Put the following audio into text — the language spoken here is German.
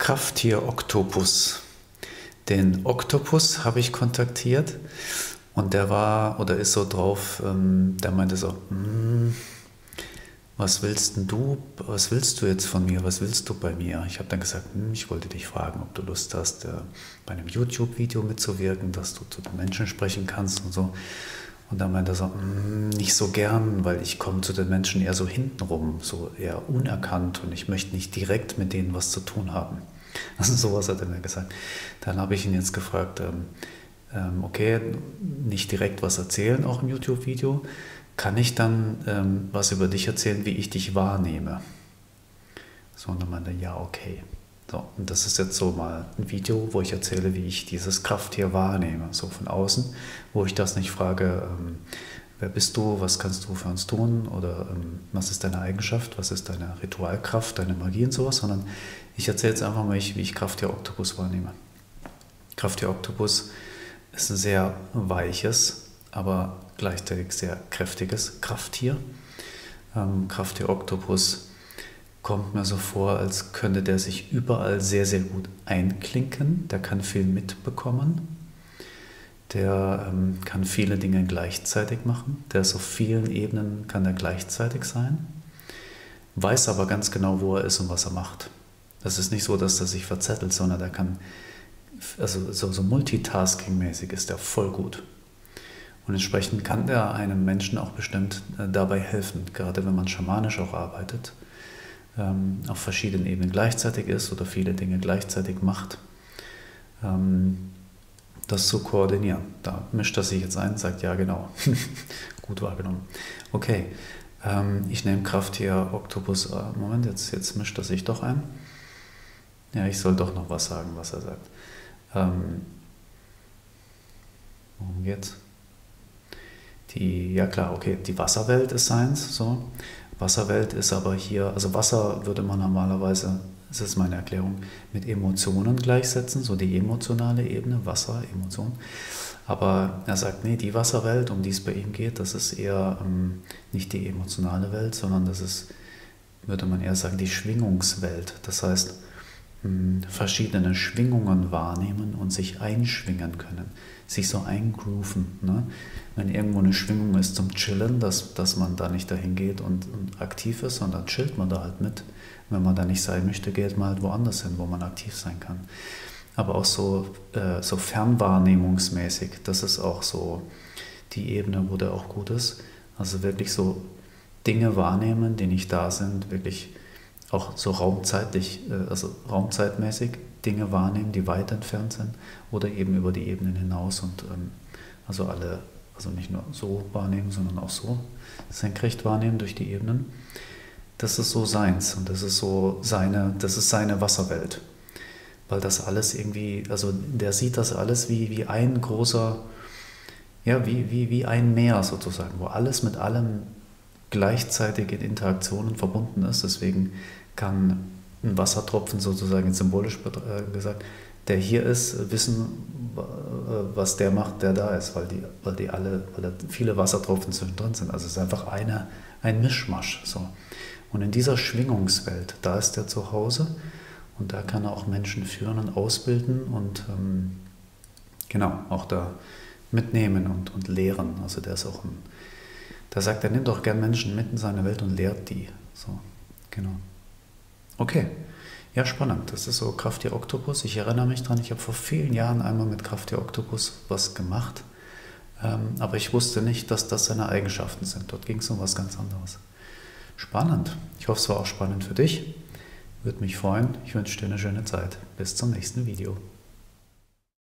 Krafttier Oktopus. Den Oktopus habe ich kontaktiert und der war oder ist so drauf, der meinte so, was willst denn du, was willst du jetzt von mir, was willst du bei mir? Ich habe dann gesagt, ich wollte dich fragen, ob du Lust hast, bei einem YouTube-Video mitzuwirken, dass du zu den Menschen sprechen kannst und so. Und dann meinte er so, nicht so gern, weil ich komme zu den Menschen eher so hintenrum, so eher unerkannt und ich möchte nicht direkt mit denen was zu tun haben. Also sowas hat er mir gesagt. Dann habe ich ihn jetzt gefragt, okay, nicht direkt was erzählen, auch im YouTube-Video, kann ich dann was über dich erzählen, wie ich dich wahrnehme? So, und dann meinte er, ja, okay. So, und das ist jetzt so mal ein Video, wo ich erzähle, wie ich dieses Krafttier wahrnehme, so von außen, wo ich das nicht frage, wer bist du, was kannst du für uns tun oder was ist deine Eigenschaft, was ist deine Ritualkraft, deine Magie und sowas, sondern ich erzähle jetzt einfach mal, wie ich Krafttier Oktopus wahrnehme. Krafttier Oktopus ist ein sehr weiches, aber gleichzeitig sehr kräftiges Krafttier. Krafttier Oktopus kommt mir so vor, als könnte der sich überall sehr, sehr gut einklinken. Der kann viel mitbekommen. Der kann viele Dinge gleichzeitig machen. Der ist auf vielen Ebenen, kann er gleichzeitig sein. Weiß aber ganz genau, wo er ist und was er macht. Das ist nicht so, dass er sich verzettelt, sondern der kann, also so multitasking-mäßig ist der voll gut. Und entsprechend kann der einem Menschen auch bestimmt dabei helfen, gerade wenn man schamanisch auch arbeitet, auf verschiedenen Ebenen gleichzeitig ist oder viele Dinge gleichzeitig macht, das zu koordinieren. Da mischt er sich jetzt ein und sagt, ja genau, gut wahrgenommen. Okay, ich nehme Krafttier Oktopus, Moment, jetzt mischt er sich doch ein. Ja, ich soll doch noch was sagen, was er sagt. Worum geht's? Ja klar, okay, die Wasserwelt ist seins, so. Wasserwelt ist aber hier, also Wasser würde man normalerweise, das ist meine Erklärung, mit Emotionen gleichsetzen, so die emotionale Ebene, Wasser, Emotion. Aber er sagt, nee, die Wasserwelt, um die es bei ihm geht, das ist eher nicht die emotionale Welt, sondern das ist, würde man eher sagen, die Schwingungswelt. Das heißt, verschiedene Schwingungen wahrnehmen und sich einschwingen können, sich so eingrooven. Ne? Wenn irgendwo eine Schwingung ist zum Chillen, dass man da nicht dahin geht und aktiv ist, sondern chillt man da halt mit. Wenn man da nicht sein möchte, geht man halt woanders hin, wo man aktiv sein kann. Aber auch so fernwahrnehmungsmäßig, das ist auch so die Ebene, wo der auch gut ist. Also wirklich so Dinge wahrnehmen, die nicht da sind, wirklich auch so raumzeitlich, also raumzeitmäßig Dinge wahrnehmen, die weit entfernt sind oder eben über die Ebenen hinaus und also nicht nur so wahrnehmen, sondern auch so senkrecht wahrnehmen durch die Ebenen. Das ist so seins und das ist seine Wasserwelt, weil das alles irgendwie, also der sieht das alles wie ein großer, ja, wie ein Meer sozusagen, wo alles mit allem gleichzeitig in Interaktionen verbunden ist. Deswegen kann ein Wassertropfen sozusagen symbolisch gesagt, der hier ist, wissen, was der macht, der da ist, weil da viele Wassertropfen zwischendrin sind. Also es ist einfach ein Mischmasch. So. Und in dieser Schwingungswelt, da ist der zu Hause und da kann er auch Menschen führen und ausbilden und genau, auch da mitnehmen und lehren. Also der ist auch da sagt er, nimmt doch gern Menschen mit in seine Welt und lehrt die. So, genau. Okay, ja spannend. Das ist so Krafttier Oktopus. Ich erinnere mich dran, ich habe vor vielen Jahren einmal mit Krafttier Oktopus was gemacht, aber ich wusste nicht, dass das seine Eigenschaften sind. Dort ging es um was ganz anderes. Spannend. Ich hoffe, es war auch spannend für dich. Würde mich freuen. Ich wünsche dir eine schöne Zeit. Bis zum nächsten Video.